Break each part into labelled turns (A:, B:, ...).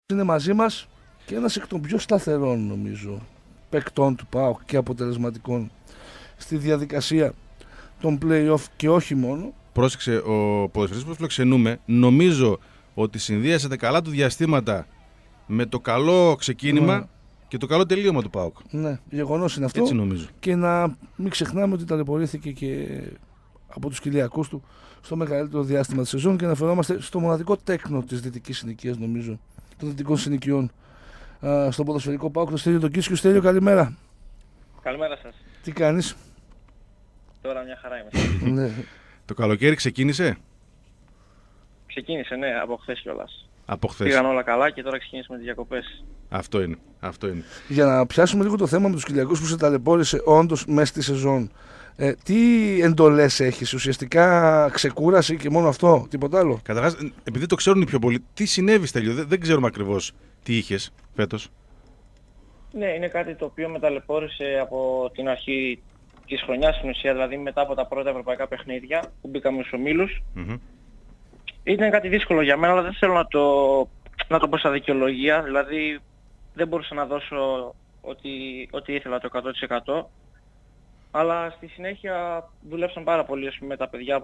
A: Είναι μαζί μας και ένας εκ των πιο σταθερών, νομίζω, παικτών του ΠΑΟΚ και αποτελεσματικών στη διαδικασία των play-off και όχι μόνο.
B: Πρόσεξε, ο ποδοσφαιριστής που φιλοξενούμε νομίζω ότι συνδύασε καλά του διαστήματα με το καλό ξεκίνημα και το καλό τελείωμα του ΠΑΟΚ.
A: Ναι, γεγονός είναι αυτό.
B: Έτσι νομίζω.
A: Και να μην ξεχνάμε ότι ταλαιπωρήθηκε και από τους κοιλιακούς του στο μεγαλύτερο διάστημα της σεζόν και αναφερόμαστε στο μοναδικό τέκνο της δυτικής συνοικίας, νομίζω, των δυτικών συνοικιών στον ποδοσφαιρικό ΠΑΟΚ, το Στέλιο τον Κίσκιο. Στέλιο, καλημέρα.
C: Καλημέρα σας.
A: Τι κάνεις?
C: Τώρα μια χαρά είμαι.
A: Ναι.
B: Το καλοκαίρι ξεκίνησε?
C: Ξεκίνησε, ναι, από χθες κιόλας.
B: Από χθες.
C: Πήγαν όλα καλά και τώρα ξεκινήσαμε τις διακοπές.
B: Αυτό είναι. Αυτό είναι.
A: Για να πιάσουμε λίγο το θέμα με τους κοιλιακούς που σε ταλαιπώρησε όντως μέσα στη σεζόν. Τι εντολές έχεις, ουσιαστικά ξεκούραση και μόνο αυτό, τίποτα άλλο?
B: Καταρχάς, επειδή το ξέρουν οι πιο πολλοί, τι συνέβη, Στέλιο? Δεν ξέρουμε ακριβώς τι είχες φέτος.
C: Ναι, είναι κάτι το οποίο με ταλαιπώρησε από την αρχή της χρονιάς στην ουσία, δηλαδή μετά από τα πρώτα ευρωπαϊκά παιχνίδια που μπήκαμε στους ομίλους. Ήταν κάτι δύσκολο για μένα, αλλά δεν θέλω να το πω σαν δικαιολογία, δηλαδή δεν μπορούσα να δώσω ότι ήθελα το 100%. Αλλά στη συνέχεια δουλέψαν πάρα πολύ με τα παιδιά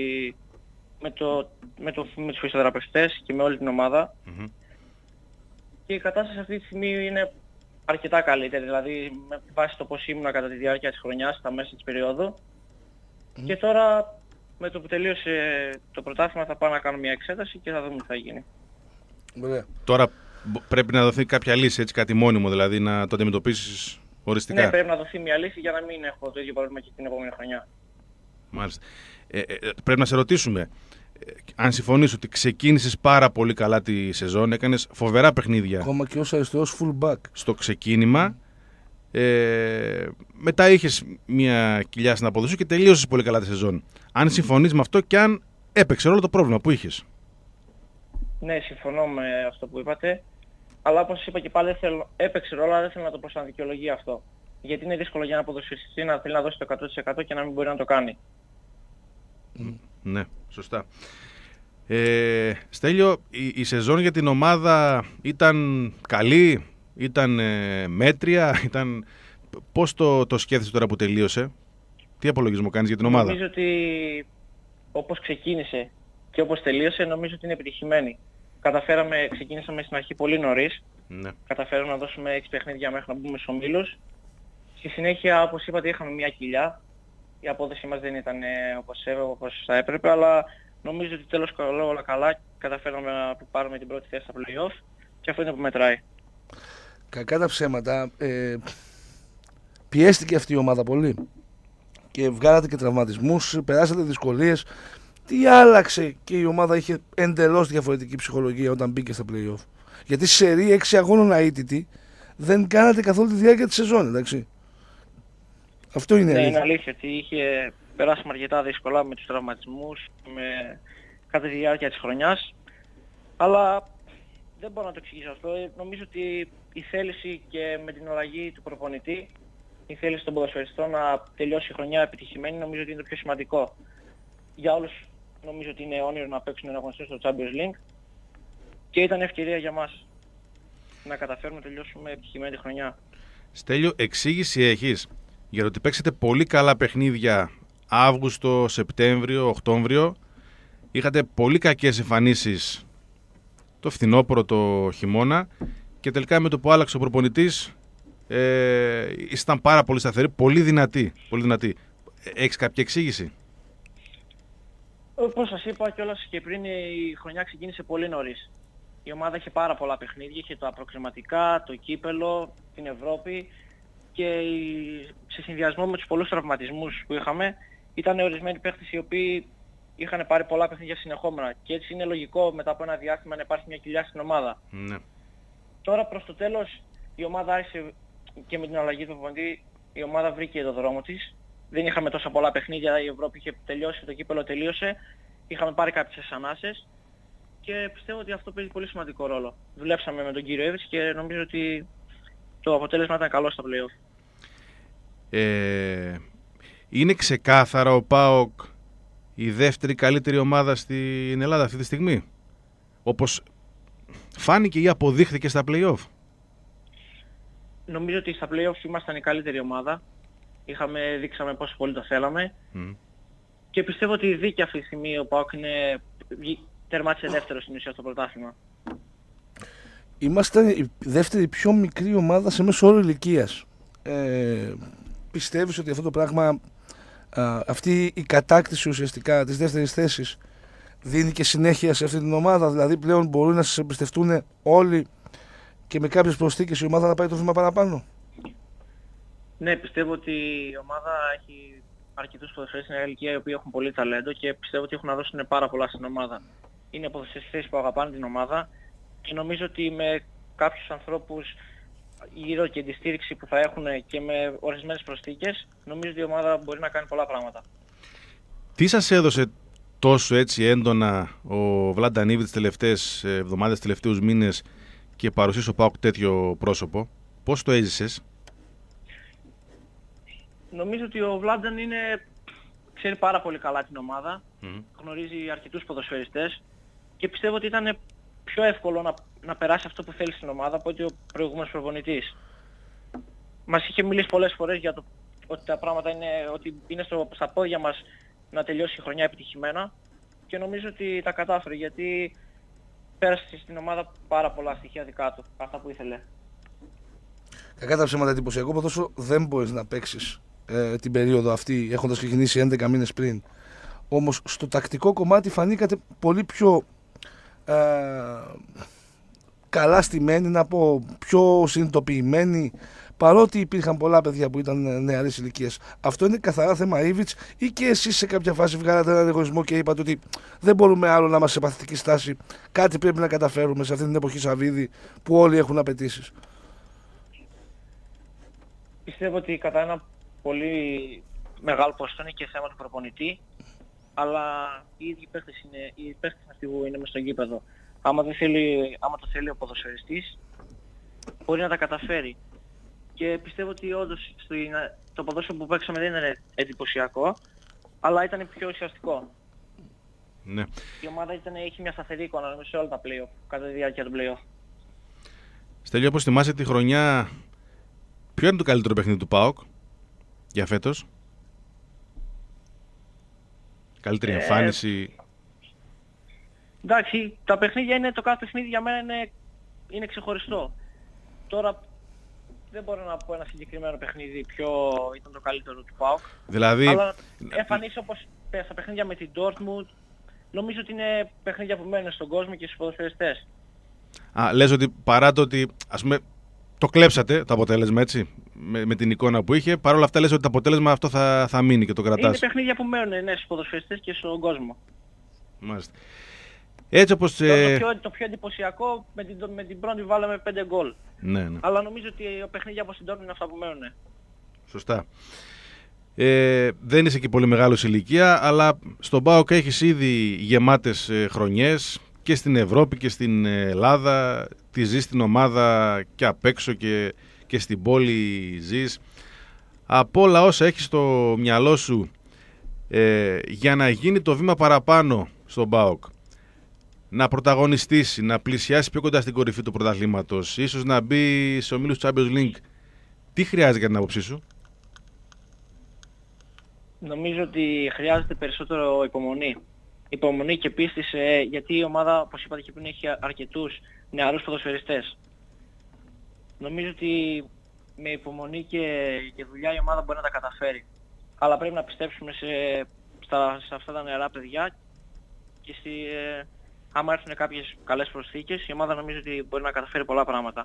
C: με τους φυσιοθεραπευτές και με όλη την ομάδα. Και η κατάσταση αυτή τη στιγμή είναι αρκετά καλύτερη, δηλαδή με βάση το πώς ήμουνα κατά τη διάρκεια της χρονιάς, στα μέσα της περίοδου. Και τώρα με το που τελείωσε το πρωτάθλημα θα πάω να κάνω μια εξέταση και θα δούμε τι θα γίνει.
A: Ωραία.
B: Τώρα πρέπει να δοθεί κάποια λύση, έτσι, κάτι μόνιμο, δηλαδή να το αντιμετωπίσεις οριστικά.
C: Ναι, πρέπει να δοθεί μια λύση για να μην έχω το ίδιο πρόβλημα και την επόμενη χρονιά.
B: Μάλιστα. Πρέπει να σε ρωτήσουμε, αν συμφωνείς ότι ξεκίνησες πάρα πολύ καλά τη σεζόν, έκανες φοβερά παιχνίδια.
A: Ακόμα και ως αριστερός full back.
B: Στο ξεκίνημα, μετά είχες μια κοιλιά στην απόδοση και τελείωσες πολύ καλά τη σεζόν. Αν συμφωνείς με αυτό και αν έπαιξε όλο το πρόβλημα που είχες.
C: Ναι, συμφωνώ με αυτό που είπατε. Αλλά όπως είπα και πάλι, έπαιξε ρόλο, αλλά δεν θέλω να το πω σαν δικαιολογία αυτό. Γιατί είναι δύσκολο για ένα ποδοσφαιριστή να θέλει να δώσει το 100% και να μην μπορεί να το κάνει.
B: Ναι, σωστά. Στέλιο, η σεζόν για την ομάδα ήταν καλή, ήταν μέτρια, πώς το σκέφτεσαι τώρα που τελείωσε? Τι απολογισμό κάνεις για την ομάδα?
C: Νομίζω ότι όπως ξεκίνησε και όπως τελείωσε, νομίζω ότι είναι επιτυχημένη. Ξεκίνησαμε στην αρχή πολύ νωρίς.
B: Ναι.
C: Καταφέραμε να δώσουμε 6 παιχνίδια μέχρι να μπούμε στους ομίλους. Στη συνέχεια, όπως είπατε, είχαμε μια κοιλιά. Η απόδοση μας δεν ήταν όπως θα έπρεπε, αλλά νομίζω ότι τέλος όλα καλά καταφέραμε να πάρουμε την πρώτη θέση στα play-off και αυτό είναι που μετράει.
A: Κακά τα ψέματα, πιέστηκε αυτή η ομάδα πολύ και βγάλατε και τραυματισμούς, περάσατε δυσκολίες. Τι άλλαξε και η ομάδα είχε εντελώς διαφορετική ψυχολογία όταν μπήκε στα play-off? Γιατί σε σερί 6 αγώνων αίτητη δεν κάνατε καθόλου τη διάρκεια της σεζόν, εντάξει. Αυτό είναι
C: αλήθεια.
A: αλήθεια.
C: Είναι αλήθεια ότι είχε περάσουμε αρκετά δύσκολα με τους τραυματισμούς κατά τη διάρκεια της χρονιάς. Αλλά δεν μπορώ να το εξηγήσω αυτό. Νομίζω ότι η θέληση και με την αλλαγή του προπονητή, η θέληση των ποδοσφαιριστών να τελειώσει η χρονιά επιτυχημένη, νομίζω ότι είναι το πιο σημαντικό. Για όλους νομίζω ότι είναι όνειρο να παίξουν ένα αγωνιστή στο Champions League και ήταν ευκαιρία για μας να καταφέρουμε να τελειώσουμε επιτυχημένη τη χρονιά.
B: Στέλιο, εξήγηση έχεις για το ότι παίξετε πολύ καλά παιχνίδια Αύγουστο, Σεπτέμβριο, Οκτώβριο, είχατε πολύ κακές εμφανίσεις το φθινόπωρο, το χειμώνα και τελικά με το που άλλαξε ο προπονητής ήσταν πάρα πολύ σταθεροί, πολύ δυνατοί. Έχεις κάποια εξήγηση?
C: Όπως σας είπα κιόλας και πριν, η χρονιά ξεκίνησε πολύ νωρίς. Η ομάδα είχε πάρα πολλά παιχνίδια, είχε τα προκριματικά, το κύπελο, την Ευρώπη και σε συνδυασμό με τους πολλούς τραυματισμούς που είχαμε, ήταν ορισμένοι παίχτες οι οποίοι είχαν πάρει πολλά παιχνίδια συνεχόμενα και έτσι είναι λογικό μετά από ένα διάστημα να υπάρχει μια κοιλιά στην ομάδα.
B: Ναι.
C: Τώρα προς το τέλος η ομάδα άρχισε και με την αλλαγή του προπονητή, η ομάδα βρήκε το δρόμο της. Δεν είχαμε τόσα πολλά παιχνίδια, η Ευρώπη είχε τελειώσει, το κύπελο τελείωσε, είχαμε πάρει κάποιες ανάσες και πιστεύω ότι αυτό παίζει πολύ σημαντικό ρόλο. Δουλέψαμε με τον κύριο Εύης και νομίζω ότι το αποτέλεσμα ήταν καλό στα play-off.
B: Είναι ξεκάθαρα ο ΠΑΟΚ η δεύτερη καλύτερη ομάδα στην Ελλάδα αυτή τη στιγμή? Όπως φάνηκε ή αποδείχθηκε στα play-off?
C: Νομίζω ότι στα play-off ήμασταν η καλύτερη ομάδα. Δείξαμε πόσο πολύ το θέλαμε. Και πιστεύω ότι δίκαια αυτή τη στιγμή ο ΠΑΟΚ τερμάτισε δεύτερο στην ουσία στο πρωτάθλημα.
A: Είμαστε η δεύτερη πιο μικρή ομάδα σε μέσο όρο ηλικίας. Πιστεύεις ότι αυτό το πράγμα, αυτή η κατάκτηση ουσιαστικά της δεύτερης θέσης δίνει και συνέχεια σε αυτή την ομάδα? Δηλαδή πλέον μπορούν να σας εμπιστευτούν όλοι και με κάποιες προσθήκες η ομάδα να πάει το βήμα παραπάνω?
C: Ναι, πιστεύω ότι η ομάδα έχει αρκετούς ποδοσφαιριστές στην ηλικία οι οποίοι έχουν πολύ ταλέντο και πιστεύω ότι έχουν να δώσουν πάρα πολλά στην ομάδα. Είναι ποδοσφαιριστές που αγαπάνε την ομάδα και νομίζω ότι με κάποιους ανθρώπους γύρω και τη στήριξη που θα έχουν και με ορισμένες προσθήκες, νομίζω ότι η ομάδα μπορεί να κάνει πολλά πράγματα.
B: Τι σας έδωσε τόσο έτσι έντονα ο Βλάνταν Ιβιτς τις τελευταίες εβδομάδες, τελευταίους μήνες και παρουσίασε ο ΠΑΟΚ τέτοιο πρόσωπο? Πώς το έζησες?
C: Νομίζω ότι ο Βλάνταν ξέρει πάρα πολύ καλά την ομάδα, γνωρίζει αρκετούς ποδοσφαιριστές και πιστεύω ότι ήταν πιο εύκολο να περάσει αυτό που θέλει στην ομάδα από ότι ο προηγούμενος προπονητής. Μας είχε μιλήσει πολλές φορές για ότι τα πράγματα είναι στα πόδια μας να τελειώσει η χρονιά επιτυχημένα και νομίζω ότι τα κατάφερε γιατί πέρασε στην ομάδα πάρα πολλά στοιχεία δικά του, αυτά που ήθελε.
A: Κακά τα ψέματα, εντυπωσιακό ποδόσφαιρο δεν μπορείς να παίξεις την περίοδο αυτή έχοντας ξεκινήσει 11 μήνες πριν. Όμως στο τακτικό κομμάτι φανήκατε πολύ πιο καλά στημένοι, να πω, πιο συνειδητοποιημένοι, παρότι υπήρχαν πολλά παιδιά που ήταν νεαρής ηλικίας. Αυτό είναι καθαρά θέμα Ιβιτς ή και εσείς σε κάποια φάση βγάλατε έναν εγωισμό και είπατε ότι δεν μπορούμε άλλο να είμαστε σε παθητική στάση, κάτι πρέπει να καταφέρουμε σε αυτή την εποχή Σαββίδη που όλοι έχουν απαιτήσεις?
C: Πιστεύω ότι κατά ένα πολύ μεγάλο ποσοστό είναι και θέμα του προπονητή, αλλά οι ίδιοι παίχτες αυτοί που είναι μες στο γήπεδο. Άμα το θέλει ο ποδοσφαιριστής, μπορεί να τα καταφέρει. Και πιστεύω ότι όντως το ποδόσφαιρο που παίξαμε δεν ήταν εντυπωσιακό, αλλά ήταν πιο ουσιαστικό.
B: Ναι.
C: Η ομάδα έχει μια σταθερή εικόνα σε όλα τα play-off, κατά τη διάρκεια του play-off.
B: Στέλιο, όπως θυμάσαι τη χρονιά, ποιο είναι το καλύτερο παιχνίδι του ΠΑΟΚ για φέτος? Καλύτερη εμφάνιση?
C: Εντάξει, τα παιχνίδια το κάθε παιχνίδι για μένα είναι ξεχωριστό. Τώρα δεν μπορώ να πω ένα συγκεκριμένο παιχνίδι ποιο ήταν το καλύτερο του ΠΑΟΚ.
B: Δηλαδή...
C: Αλλά εμφανίσεις όπως στα παιχνίδια με την Dortmund, νομίζω ότι είναι παιχνίδια που μένουν στον κόσμο και στους ποδοσφαιριστές.
B: Λες ότι παρά το ότι, ας πούμε, το κλέψατε το αποτέλεσμα, έτσι, με την εικόνα που είχε, παρόλα αυτά λες ότι το αποτέλεσμα αυτό θα μείνει και το κρατάς?
C: Είναι παιχνίδια που μένουν, στους ποδοσφαιριστές και στον κόσμο.
B: Μάλιστα. Έτσι όπως...
C: Το πιο εντυπωσιακό, με την πρώτη βάλαμε 5 γκολ.
B: Ναι.
C: Αλλά νομίζω ότι ο παιχνίδια από συντόρουν είναι αυτά που μένουν.
B: Σωστά. Δεν είσαι και πολύ μεγάλος ηλικία, αλλά στον ΠΑΟΚ έχεις ήδη γεμάτες χρονιές και στην Ευρώπη και στην Ελλάδα. Τη ζεις την ομάδα και απ' έξω και στην πόλη ζεις. Από όλα όσα έχεις στο μυαλό σου για να γίνει το βήμα παραπάνω στον ΠΑΟΚ, να πρωταγωνιστήσει, να πλησιάσει πιο κοντά στην κορυφή του πρωταθλήματος, ίσως να μπει σε ομίλους Champions League, τι χρειάζεται για την άποψή σου?
C: Νομίζω ότι χρειάζεται περισσότερο υπομονή. Υπομονή και πίστη γιατί η ομάδα, όπως είπατε και πριν, έχει αρκετούς νεαρούς ποδοσφαιριστές. Νομίζω ότι με υπομονή και δουλειά η ομάδα μπορεί να τα καταφέρει. Αλλά πρέπει να πιστέψουμε σε αυτά τα νεαρά παιδιά και άμα έρθουν κάποιες καλές προσθήκες, η ομάδα νομίζω ότι μπορεί να καταφέρει πολλά πράγματα.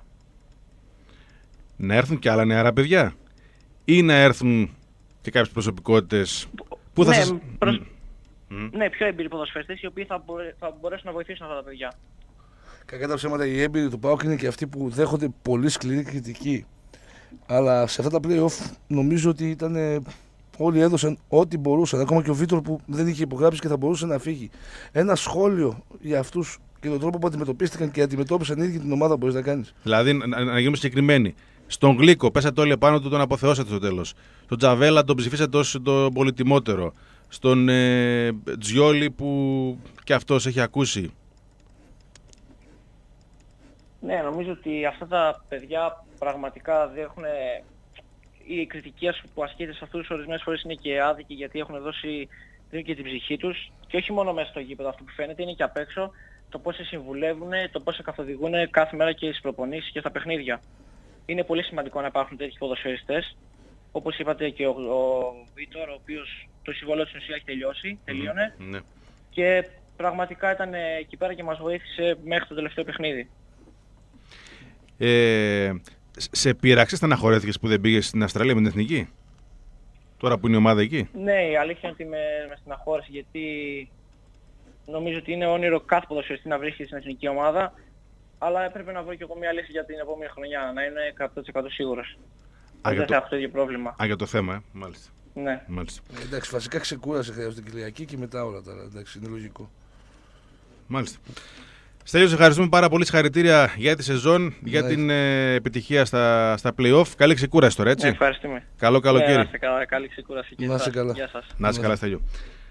B: Να έρθουν και άλλα νεαρά παιδιά ή να έρθουν και κάποιες προσωπικότητες που θα
C: Ναι, πιο έμπειροι ποδοσφαιριστές οι οποίοι θα μπορέσουν να βοηθήσουν αυτά τα παιδιά.
A: Κακά τα ψέματα, οι έμπειροι του ΠΑΟΚ είναι και αυτοί που δέχονται πολύ σκληρή κριτική. Αλλά σε αυτά τα play-off νομίζω ότι όλοι έδωσαν ό,τι μπορούσαν. Ακόμα και ο Βίτορ που δεν είχε υπογράψει και θα μπορούσε να φύγει. Ένα σχόλιο για αυτούς και τον τρόπο που αντιμετωπίστηκαν και αντιμετώπισαν ήδη την ομάδα μπορείς να κάνεις?
B: Δηλαδή, να γίνουμε συγκεκριμένοι. Στον Γλίκο πέσατε όλοι επάνω του, τον αποθεώσατε στο τέλος. Στον Τζαβέλα τον ψηφίσατε ως τον πολυτιμότερο. Στον Τζιόλι που και αυτός έχει ακούσει.
C: Ναι, νομίζω ότι αυτά τα παιδιά πραγματικά δεν έχουν... Η κριτική που ασκείται σε αυτούς ορισμένες φορές είναι και άδικη, γιατί έχουν δίνουν και την ψυχή τους, και όχι μόνο μέσα στο γήπεδο, αυτό που φαίνεται είναι και απ' έξω, το πώς σε συμβουλεύουν, το πώς σε καθοδηγούν κάθε μέρα και στις προπονήσεις και στα παιχνίδια. Είναι πολύ σημαντικό να υπάρχουν τέτοιοι ποδοσφαιριστές, όπως είπατε και ο Βίτορ, ο οποίος το συμβόλαιο της ουσία έχει τελείωνε,
B: Ναι.
C: και πραγματικά ήταν εκεί πέρα και μας βοήθησε μέχρι το τελευταίο παιχνίδι.
B: Σε πείραξε, στεναχωρέθηκες που δεν πήγες στην Αυστραλία με την εθνική, τώρα που είναι η ομάδα εκεί?
C: Ναι, η αλήθεια είναι ότι με στεναχώρησε, γιατί νομίζω ότι είναι όνειρο κάθε ποδοσφαιριστή να βρίσκεται στην εθνική ομάδα, αλλά έπρεπε να βρω και εγώ μια λύση για την επόμενη χρονιά, να είναι 100% σίγουρος. Δεν θα έχω το ίδιο πρόβλημα.
B: Για το θέμα, μάλιστα.
C: Ναι.
B: Μάλιστα.
A: Εντάξει, βασικά ξεκούρασε χρειάζεται την Κυριακή και μετά όλα τα. Εντάξει, είναι λογικό.
B: Μάλιστα. Στέλιο, σε ευχαριστούμε πάρα πολύ. Συγχαρητήρια για τη σεζόν, για την επιτυχία στα play-off. Καλή ξεκούραση τώρα, έτσι.
C: Ευχαριστούμε.
B: Καλό καλοκαίρι.
C: Να είστε καλά, καλή ξεκούραση και
A: Να είστε καλά.
C: Γεια σας.
B: Να είσαι καλά, Στέλιο.